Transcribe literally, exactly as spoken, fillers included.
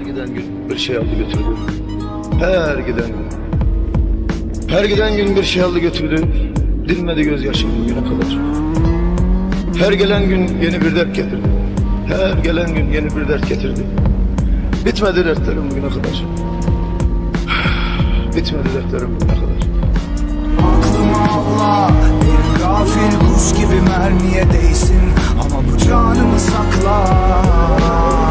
giden gün bir şey aldı götürdü. Her giden gün. Her giden gün bir şey aldı götürdü. Dinmedi gözyaşım bugüne kadar. Her gelen gün yeni bir dert getirdi. Her gelen gün yeni bir dert getirdi. Bitmedi dertlerim bugüne kadar. Bitmedi dertlerim bugüne kadar. Aklıma Allah bir gafil kuş gibi mermiye değsin, ama bu canımı sakla.